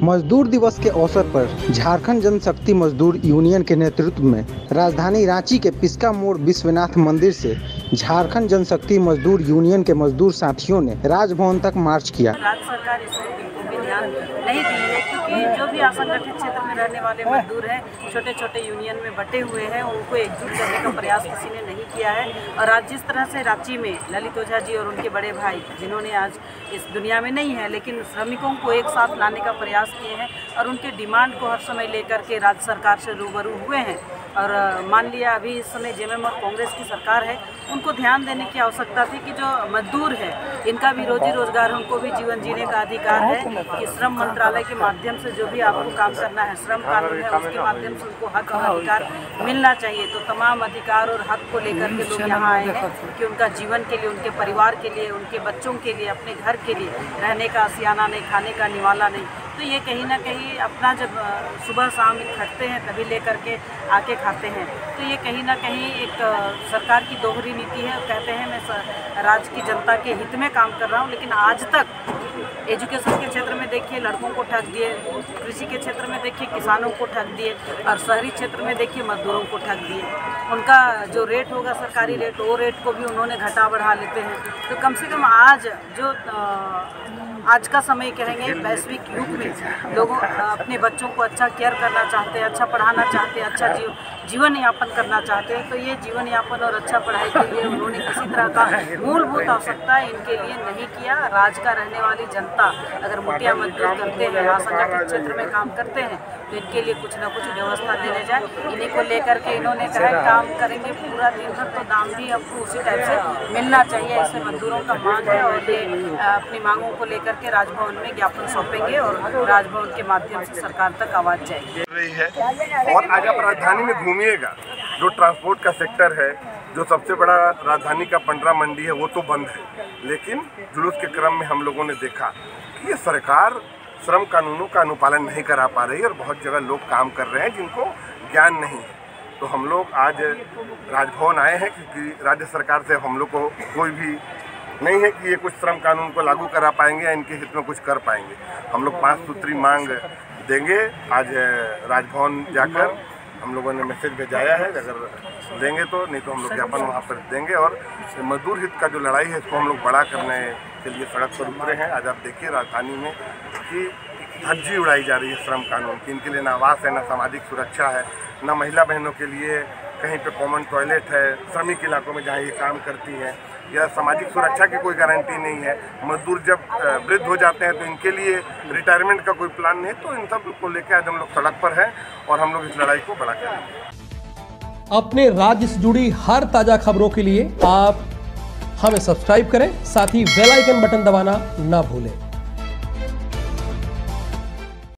मजदूर दिवस के अवसर पर झारखंड जनशक्ति मजदूर यूनियन के नेतृत्व में राजधानी रांची के पिस्का मोड़ विश्वनाथ मंदिर से झारखंड जनशक्ति मजदूर यूनियन के मजदूर साथियों ने राजभवन तक मार्च किया। राज्य सरकार इसमें बिल्कुल भी ध्यान नहीं दी है, क्योंकि जो भी असंगठित क्षेत्र में रहने वाले मजदूर हैं, छोटे छोटे यूनियन में बटे हुए हैं, उनको एकजुट करने का प्रयास किसी ने नहीं किया है। और आज जिस तरह से रांची में ललित ओझा जी और उनके बड़े भाई, जिन्होंने आज इस दुनिया में नहीं है लेकिन श्रमिकों को एक साथ लाने का प्रयास किए हैं और उनके डिमांड को हर समय लेकर के राज्य सरकार से रूबरू हुए हैं। और मान लिया अभी इस समय जेएमएम और कांग्रेस की सरकार है, उनको ध्यान देने की आवश्यकता थी कि जो मजदूर है इनका भी रोजी रोजगार, उनको भी जीवन जीने का अधिकार है कि श्रम मंत्रालय के माध्यम से जो भी आपको काम करना है, श्रम कानून है, उसके माध्यम से उनको हक और अधिकार मिलना चाहिए। तो तमाम अधिकार और हक को लेकर के लोग यहाँ आए हैं कि उनका जीवन के लिए, उनके परिवार के लिए, उनके बच्चों के लिए, अपने घर के लिए रहने का आशियाना नहीं, खाने का निवाला नहीं। तो ये कहीं ना कहीं अपना जब सुबह शाम खटते हैं तभी लेकर के आके खाते हैं, तो ये कहीं ना कहीं एक सरकार की दोहरी नीति है। कहते हैं मैं राज्य की जनता के हित में काम कर रहा हूँ, लेकिन आज तक एजुकेशन के क्षेत्र में देखिए लड़कों को ठग दिए, कृषि के क्षेत्र में देखिए किसानों को ठग दिए और शहरी क्षेत्र में देखिए मजदूरों को ठग दिए। उनका जो रेट होगा सरकारी रेट, वो रेट को भी उन्होंने घटा बढ़ा लेते हैं। तो कम से कम आज जो आज का समय कहेंगे वैश्विक युग में लोग अपने बच्चों को अच्छा केयर करना चाहते हैं, अच्छा पढ़ाना चाहते हैं, अच्छा जीवन यापन करना चाहते हैं। तो ये जीवन यापन और अच्छा पढ़ाई के लिए उन्होंने किसी तरह का मूलभूत आवश्यकता इनके लिए नहीं किया। राज्य का रहने वाली जनता अगर मुखिया मजदूर करते हैं, असंगठित क्षेत्र में काम करते हैं, तो इनके लिए कुछ ना कुछ व्यवस्था देने जाए। इन्हीं को लेकर के इन्होंने कहा काम करेंगे पूरा दिन भर, तो दाम भी आपको उसी टाइप से मिलना चाहिए, ऐसे मजदूरों का मांग है। और ये अपनी मांगों को लेकर के राजभवन में ज्ञापन सौंपेंगे और राजभवन के माध्यम से सरकार तक आवाज जाएगी रही है। और आज आप राजधानी में घूमिएगा, जो ट्रांसपोर्ट का सेक्टर है, जो सबसे बड़ा राजधानी का पंडरा मंडी है, वो तो बंद है। लेकिन जुलूस के क्रम में हम लोगों ने देखा कि ये सरकार श्रम कानूनों का अनुपालन नहीं करा पा रही है और बहुत जगह लोग काम कर रहे हैं जिनको ज्ञान नहीं है। तो हम लोग आज राजभवन आए हैं क्योंकि राज्य सरकार से हम लोग को कोई भी नहीं है कि ये कुछ श्रम कानून को लागू करा पाएंगे या इनके हित में कुछ कर पाएंगे। हम लोग 5 सूत्री मांग देंगे। आज राजभवन जाकर हम लोगों ने मैसेज भेजाया है, अगर देंगे तो, नहीं तो हम लोग ज्ञापन वहाँ पर देंगे। और मजदूर हित का जो लड़ाई है इसको हम लोग बड़ा करने के लिए सड़क पर उतरे हैं। आज आप देखिए राजधानी में कि धज्जी उड़ाई जा रही है श्रम कानून की। इनके लिए ना आवास है, ना सामाजिक सुरक्षा है, ना महिला बहनों के लिए कहीं पे कॉमन टॉयलेट है, श्रमिक इलाकों में जहाँ ये काम करती हैं, या सामाजिक सुरक्षा की कोई गारंटी नहीं है। मजदूर जब वृद्ध हो जाते हैं तो इनके लिए रिटायरमेंट का कोई प्लान नहीं। तो इन सब को लेकर आज हम लोग सड़क पर हैं और हम लोग इस लड़ाई को बड़ा करेंगे। अपने राज्य से जुड़ी हर ताजा खबरों के लिए आप हमें सब्सक्राइब करें, साथ ही बेल आइकन बटन दबाना ना भूलें।